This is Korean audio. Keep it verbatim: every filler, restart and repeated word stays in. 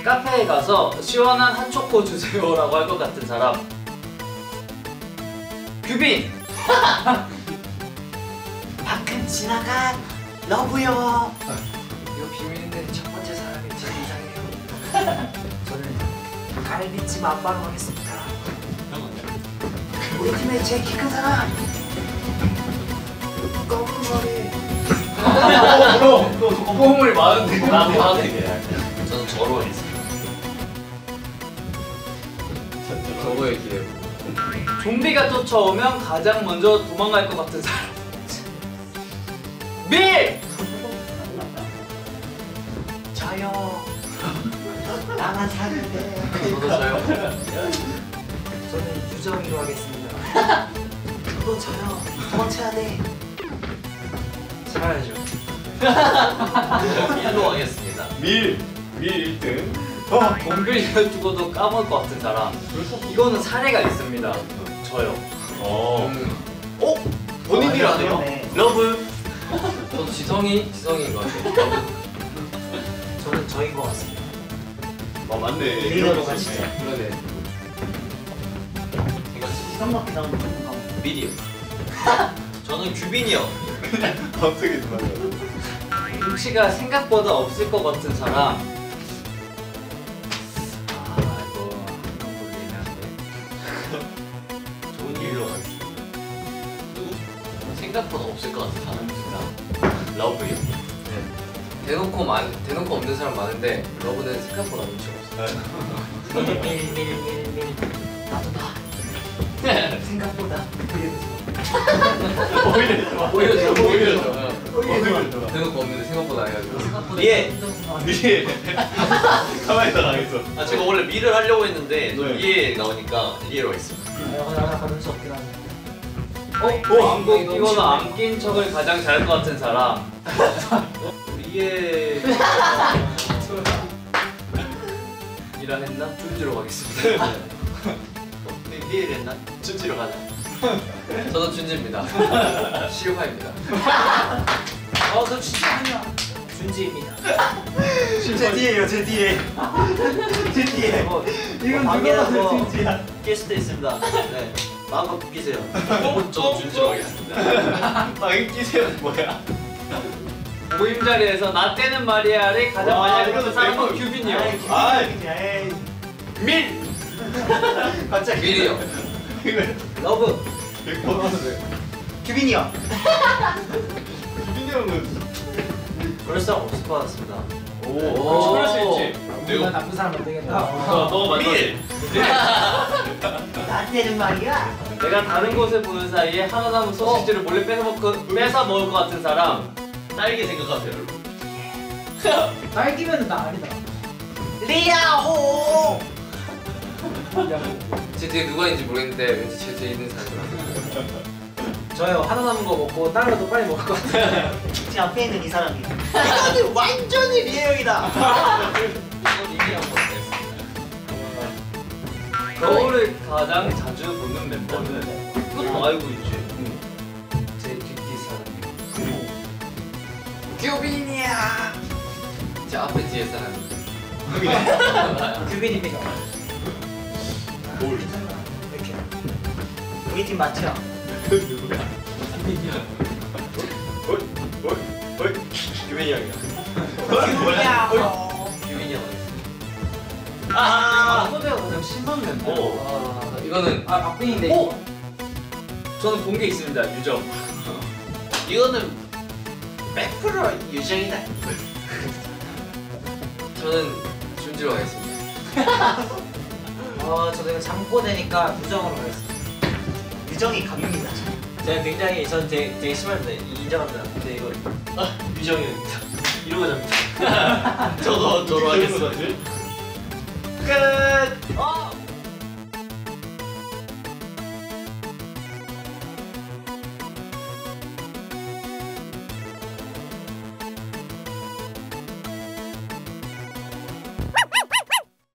카페에 가서 시원한 핫초코 주세요라고 할 것 같은 사람. 규빈! 방금 지나간 러브요. 이거 비밀인데 첫 번째 사람이 제일 이상해요. 저는 갈비찜 안바로 하겠습니다. 우리 팀에 제일 키 큰 사람. 거꾸머리. 꼬물이 많은데. 나도 하게. 저는 저로 하겠습니다. 저거의 기회. 좀비가 쫓아오면 가장 먼저 도망갈 것 같은 사람. 밀! 저요. 나만 사는데. 저도 저요. 저는 유정이로 하겠습니다. 저도 저요. 도망쳐야 돼. 살아야죠. 일로 하겠습니다. 밀! 밀 일 등. 좀비를 죽어도 까먹을 것 같은 사람. 이거는 사례가 있습니다. 저요. 어. 어? 본인이라네요? 그러네. 러브. 저도 지성이, 지성인 것 같아요. 저는 저인 것 같습니다. 아 맞네. 리더로 가시죠. 그러네. 시선밖에 나오는 건가? 미리요. 저는 규빈이요. 갑자기 도망가. 눈치가 생각보다 없을 것 같은 사람. 아 이거 한번 돌리면 좋은 일로 하겠습니다. 누구? 생각보다 없을 것 같은 사람 진짜. 러브요. 대놓고 많, 대놓고 없는 사람 많은데 러브는 생각보다 눈치가 없어. 밀밀밀밀. 나도 봐. 생각보다 오히려 좋아. 오히려 좋아. 오히려 좋아. 오히려 좋아. 대놓고 없는데 생각보다 해가지고. 생각보다 예. 밀. 가만히 있다 가겠어. 아 제가 원래 미를 하려고 했는데 또 네. 리에 나오니까 리에로 하겠습니다. 하나 가는 수 없긴 하네. 어? 안경 끼거나 안 낀 척을 가장 잘할 것 같은 사람. 리에 이라 했나? 춤추러 가겠습니다. 네, 리에를 했나? 춤추러 가자. 저도 준지입니다. 실화입니다. 어저 진짜 아니야. 준지입니다. 제 뒤에요 제 뒤에. 제 뒤에. 뭐, 이건 방해라서 누가 봐도 진지야. 낄 수도 있습니다. 네. 마음껏 끼세요. 저도 준지로 하겠습니다. 방에 끼세요 뭐야? 모임 자리에서 나 때는 말이야를 가장 많이 아, 하는 이거는 사람은 대박. 규빈이요. 아, 에이. 밀! 갑자기. 미리요. 러브! 규빈이요. 규빈이 형은 그럴 사람 없을 것 같습니다. 오. 그렇지, 그럴 수 있지. 내가 나쁜 사람 안 되겠다. 너, 너가 맞아. 밀! 나한테는 말이야. 내가 다른 곳을 보는 사이에 하나 남은 소시지를 몰래 뺏어 먹고 뺏어 먹을 것 같은 사람. 딸기 생각하세요, 여러분. 딸기면 나 아니다. 리아호! 제 뒤에 누가 있는지 모르겠는데 왠지 제 뒤에 있는 사람이 저요, 하나 남은 거 먹고 다른 것도 빨리 먹을 것 같아요. 제 앞에 있는 이 사람이. 이거는 완전히 리에형이다. 이건 이미 한번 했습니다. 거울을 가장 자주 보는 멤버는 그것도 알고 있지. 제 뒷뒤 사람. 규빈이야. 제 앞에 뒤에 사람이. 규빈입니다. 뭘? 이렇게. 우리 팀 맞죠? 누구야? 어이? 어이? 어이? 규빈이 형이야. 규빈이야. 규빈이 형. 아, 아! 소대가 가장 심한 멤버. 오. 아, 이거는 아 박빙인데. 오! 저는 본 게 있습니다. 유정. 이거는 백 퍼센트 유정이다. 저는 준지로 하겠습니다. 어 저도 이거 잠꼬대니까 유정으로 가겠습니다. 유정이 감입니다. 제가 굉장히 전 되게, 되게 심합니다. 인정합니다. 근데 이거 아, 유정이입니다. 이러고 잡니다. 저도 저로 하겠습니다. 하겠어. 끝!